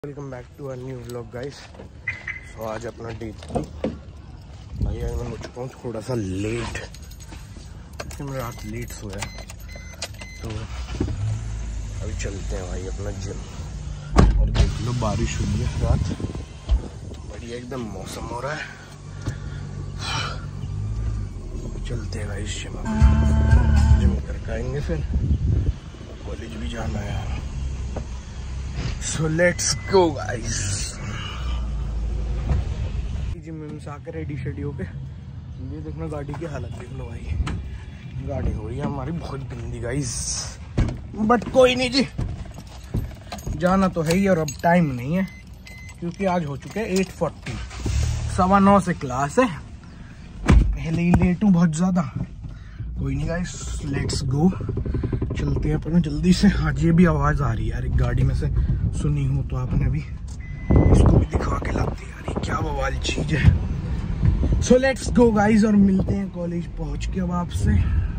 Welcome back to a new vlog guys. So आज अपना day 3 भाई मैं हो चुका हूँ थोड़ा सा लेट क्योंकि मैं रात लेट सोया। तो अभी चलते हैं भाई अपना जिम। और देख लो बारिश हुई है रात, बढ़िया एकदम मौसम हो रहा है। अभी चलते हैं भाई जिम करके आएंगे, फिर कॉलेज भी जाना है यार। So let's go guys। Gym में से आकर रेडी शेडी होके ये देखना गाड़ी की हालत देख लो भाई। गाड़ी हो रही है हमारी बहुत गंदी गाइस, बट कोई नहीं जी, जाना तो है ही। और अब टाइम नहीं है क्योंकि आज हो चुके हैं 8:40, 9:15 से क्लास है। पहले ही लेट हूँ बहुत ज्यादा। कोई नहीं गाइस, लेट्स गो, चलते हैं अपन जल्दी से। आज ये भी आवाज आ रही है यार एक गाड़ी में से, सुनी हो तो आपने भी, इसको भी दिखा के लाते यार, ये क्या बवाल चीज है। सो लेट्स गो गाइस और मिलते हैं कॉलेज पहुंच के अब आपसे।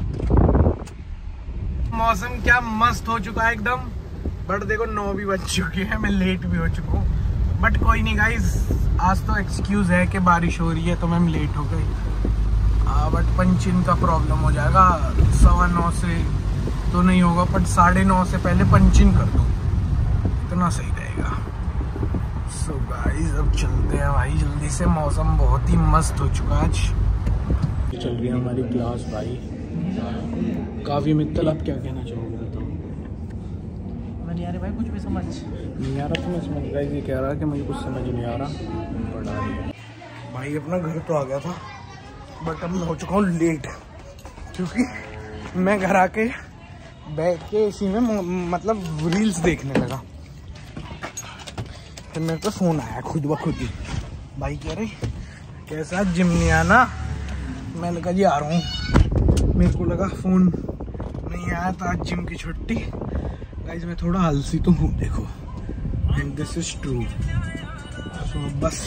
मौसम क्या मस्त हो चुका है एकदम, बट देखो 9 भी बज चुके हैं, मैं लेट भी हो चुका हूँ। बट कोई नहीं गाइस, आज तो एक्सक्यूज है कि बारिश हो रही है तो मैम लेट हो गई। बट पंचिन का प्रॉब्लम हो जाएगा, 9:15 से तो नहीं होगा, बट 9:30 से पहले पंचिन कर दो, इतना सही रहेगा। सो गाइस अब चलते हैं भाई जल्दी से, मौसम बहुत ही मस्त हो चुका है आज। चल रही है हमारी क्लास भाई। काफी मित्तल, आप क्या कहना चाहोगे बताओ? नहीं आ रहा भाई, कुछ भी समझ नहीं आ रहा। तो मैं समझ गया, ये कह रहा कि मुझे कुछ समझ नहीं आ रहा। बड़ा भाई अपना घर तो आ गया था, बट अब मैं हो चुका हूँ लेट क्योंकि मैं घर आके बैठ के इसी में मतलब रील्स देखने लगा। फिर मेरे पे फोन आया खुद ब खुद ही, भाई कह रहे कैसा जिम नहीं आना। मैंने कहा जी आ रहा हूँ। मेरे को लगा फोन नहीं आया तो आज जिम की छुट्टी। गाइस मैं थोड़ा आलसी तो हूँ देखो, and this is true. So बस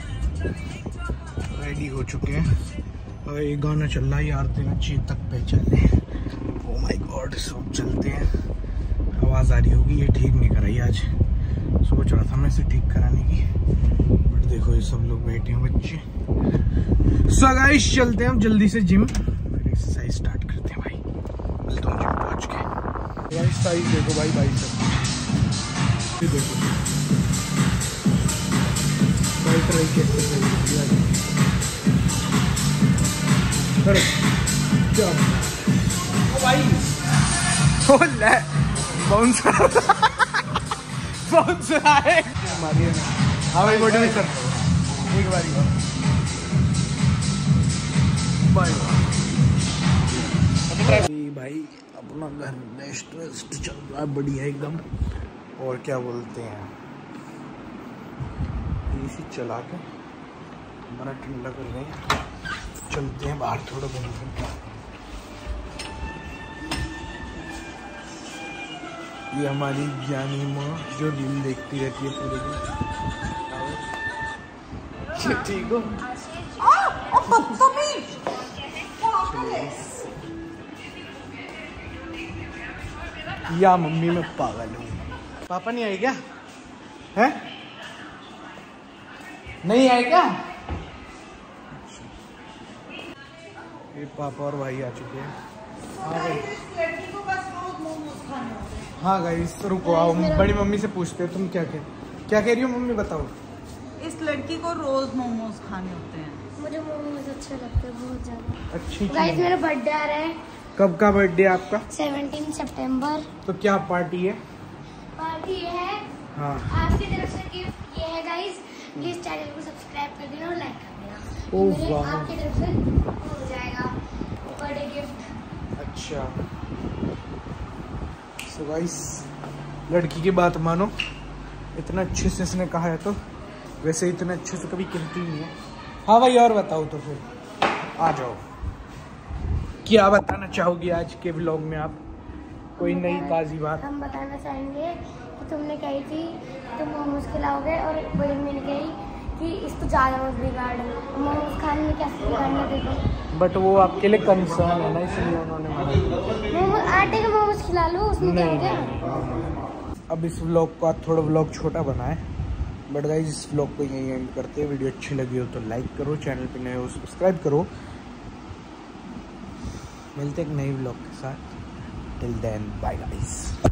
रेडी हो चुके हैं और एक गाना चल रहा है यार तेरा चेतक पे चले। Oh my god. सब चलते हैं। आवाज़ आ रही होगी, ये ठीक नहीं कराई आज, सोच रहा था मैं इसे ठीक कराने की, बट देखो ये सब लोग बैठे हैं बच्चे। सो गाइस चलते हैं हम जल्दी से जिम, फिर एक्सरसाइज स्टार्ट करते हैं भाई। मिलता हूँ जिम पहुँच के। गाइस साइज देखो भाई, भाई सब देखो भाई तरह की एक्सरसाइज भाई। हाँ भाई मोटिवेशन एक बार भाई अपना घर रेस्ट चल रहा है बढ़िया एकदम। और क्या बोलते हैं, एसी चला के हमारा ठंडा कर रहे हैं। चलते हैं बाहर थोड़ा घूमने। ये हमारी ज्ञानी माँ जो रील देखती रहती है पूरे दिन। ठीक हो? या मम्मी मैं पागल हूँ। पापा नहीं आए क्या? हैं? नहीं आए क्या? ये पापा और भाई आ चुके हैं। हाँ भाई, हाँ गाइस रुको आओ, बड़ी मम्मी से पूछते हैं। तुम क्या कह रही हो मम्मी बताओ? इस लड़की को रोज मोमोज खाने होते हैं। मुझे मोमोज अच्छे लगते हैं बहुत ज्यादा। अच्छी गाइस मेरा बर्थडे आ रहा है। कब का बर्थडे आपका? 17 सितंबर। तो क्या पार्टी है? पार्टी ये है, हाँ आपकी तरफ से गिफ्ट ये है गाइस। प्लीज चैनल को सब्सक्राइब कर देना और लाइक कर देना। ओह मेरे वाह, आपकी तरफ से हो जाएगा बर्थडे गिफ्ट। अच्छा। सो गाइस लड़की की बात मानो, इतना अच्छे से इसने कहा है तो वैसे इतने अच्छे से कभी कहती नहीं है। हाँ भाई और बताओ तो फिर आ जाओ, क्या बताना चाहोगी आज के व्लॉग में आप? कोई नई ताज़ी बात? हम बताना चाहेंगे कि तुमने कही थी तुम मोमोज खिलाओगे और बड़ी मम्मी ने कही कि इसको ज़्यादा मत बिगाड़, मोमोज खाने में कैसे बिगाड़ना देखो। बट वो आपके लिए कंसर्न है ना, इसलिए उन्होंने मना किया। मोमोज आटे के मोमोज खिला लो, उसमें क्या हो गया। अब इस व्लॉग को थोड़ा व्लॉग छोटा बनाए बट गाइज इस व्लॉग को यहीं एंड करते हैं। वीडियो अच्छी लगी हो तो लाइक करो, चैनल पे नए हो सब्सक्राइब करो। मिलते एक नई व्लॉग के साथ। Till then bye guys.